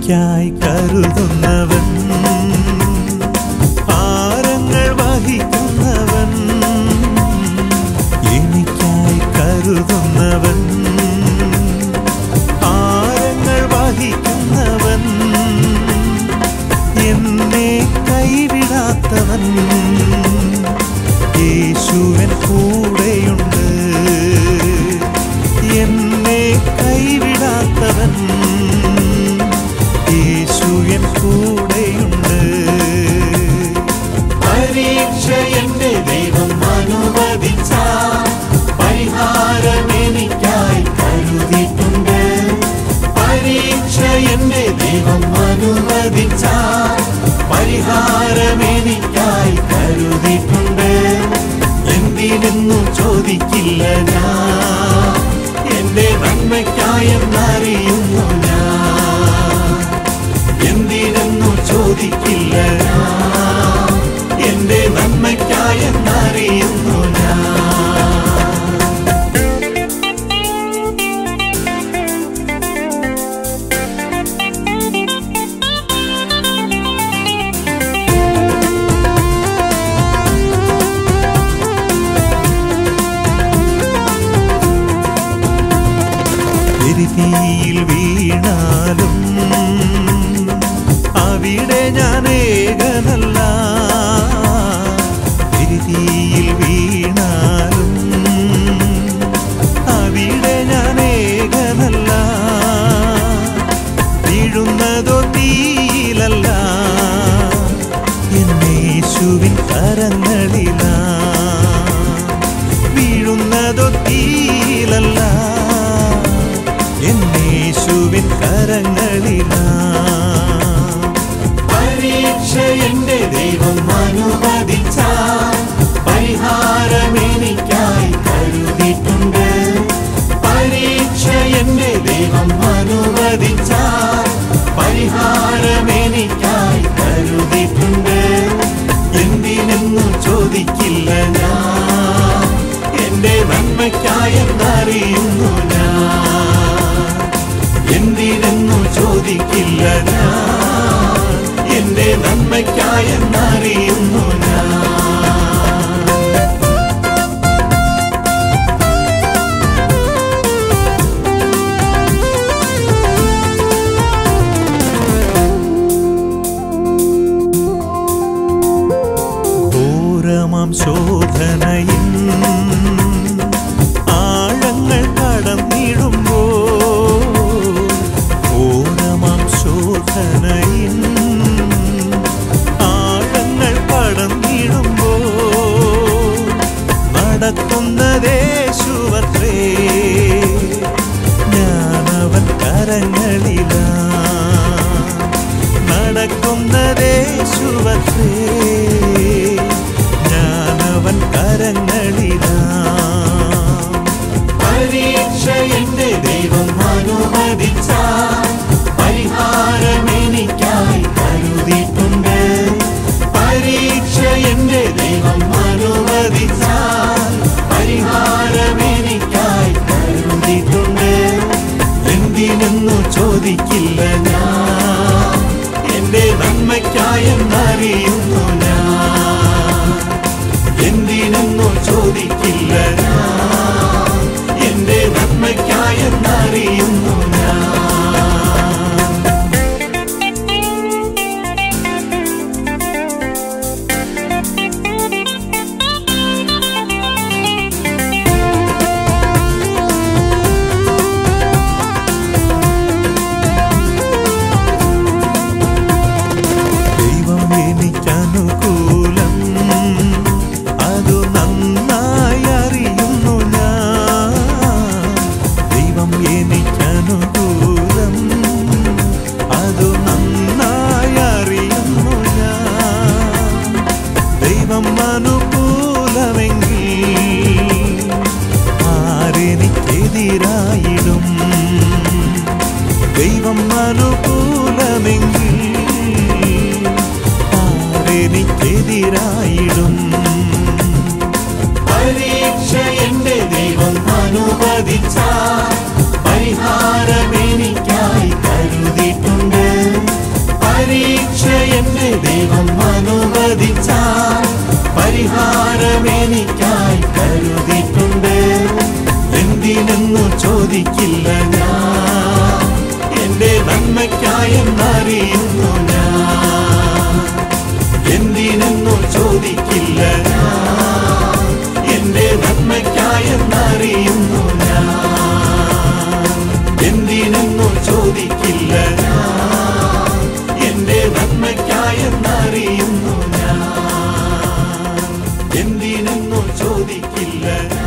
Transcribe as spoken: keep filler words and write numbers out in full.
എനിക്കായി കരുതുന്നവൻ, ഭാരങ്ങൾ വഹിക്കുന്നവൻ, എനിക്കായി കരുതുന്നവൻ, ഭാരങ്ങൾ വഹിക്കുന്നവൻ, എന്നെ കൈവിടാത്തവൻ, യേശുവൻ കൂടെയുണ്ട്. എന്നെ കൈവിടാത്തവൻ, യേശുവൻ കൂടെയുണ്ട്. പരീക്ഷ എന്റെ ദൈവം അനുവദിച്ച പരിഹാരം എനിക്കായി കരുതിയിട്ടുണ്ട്. പരീക്ഷ എന്റെ ദൈവം അനുവദിച്ച പരിഹാരം എനിക്കായി കരുതിയിട്ടുണ്ട്. എന്തിനെന്നു ചോദിക്കില്ല ഞാൻ, എന്റെ നന്മയ്ക്കായെന്നറിയുന്നു ഞാൻ. എന്തിനെന്നു ചോദിക്കില്ല ഞാൻ, എന്റെ നന്മയ്ക്കായെന്നറിയുന്നു ഞാൻ. തീയിൽ വീണാലും അവിടെ ഞാൻ ഏകനല്ല. തീയിൽ വീണാലും അവിടെ ഞാൻ ഏകനല്ല. വീഴുന്നതോ തീയിലല്ല, യേശുവിൻ കരങ്ങളിലാ. വീഴുന്നതോ തീയിലല്ല, യേശുവിൻ കരങ്ങളിലാ. പരീക്ഷ എന്റെ ദൈവം അനുവദിച്ച പരിഹാരം എനിക്കായി കരുതിയിട്ടുണ്ട്. പരീക്ഷ എന്റെ ദൈവം അനുവദിച്ച പരിഹാരം എനിക്കായി കരുതിയിട്ടുണ്ട്. എന്തിനെന്നു ചോദിക്കില്ല ഞാൻ, എന്റെ നന്മയ്ക്കായെന്നറിയുന്നു ഞാൻ. എന്തിനെന്നു ചോദിക്കില്ല ഞാൻ, എന്റെ നന്മയ്ക്കായെന്നറിയുന്നു ഞാൻ. ഘോരമാം ശോധനയിൽ ആഴങ്ങൾ കടന്നിടുമ്പോ, ഘോരമാം ശോധനയിൽ ആഴങ്ങൾ കടന്നിടുമ്പോ, നടക്കുന്നതേശുവത്രേ, ഞാനവൻ കരങ്ങളിലാ. നടക്കുന്നതേശുവത്രേ, ഞാനവൻ കരങ്ങളിലാ. പരീക്ഷ എന്റെ ദൈവം അനുവദിച്ച പരിഹാരം എനിക്കായി കരുതിയിട്ടുണ്ട്. പരീക്ഷ എന്റെ ദൈവം അനുവദിച്ച പരിഹാരം എനിക്കായി കരുതിയിട്ടുണ്ട്. എന്തിനെന്നു ചോദിക്കില്ല ഞാൻ, എന്റെ നന്മയ്ക്കായെന്നറിയുന്നു ഞാൻ. എന്തിനെന്നു ചോദിക്കില്ല ഞാൻ, എന്റെ നന്മയ്ക്കായെന്നറിയുന്നു ഞാൻ. ചോദിക്കില്ല ഞാൻ, എന്റെ നന്മയ്ക്കായെന്നറിയുന്നു ഞാൻ. എന്തിനെന്നോ ചോദിക്കില്ല ഞാൻ, എന്റെ നന്മയ്ക്കായെന്നറിയുന്നു ഞാൻ. എന്തിനെന്നോ ചോദിക്കില്ല ഞാൻ, എന്റെ നന്മയ്ക്കായെന്നറിയുന്നു ഞാൻ. എന്തിനെന്നോ ചോദിക്കില്ല.